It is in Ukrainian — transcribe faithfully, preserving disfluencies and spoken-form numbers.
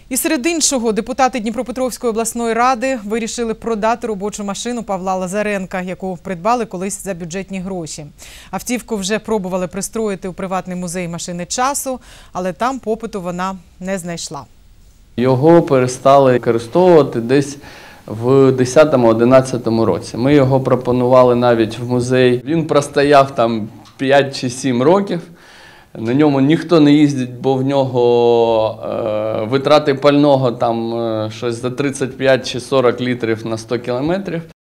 І серед іншого, депутати Дніпропетровської обласної ради вирішили продати робочу машину Павла Лазаренка, яку придбали колись за бюджетні гроші. Автівку вже пробували пристроїти у приватний музей машини часу, але там попиту вона не знайшла. Його перестали використовувати десь в десятому-одинадцятому році. Ми його пропонували навіть в музей. Він простояв там п'ять чи сім років. На ньому ніхто не їздить, бо в нього е, витрати пального там е, щось за тридцять п'ять чи сорок літрів на сто кілометрів.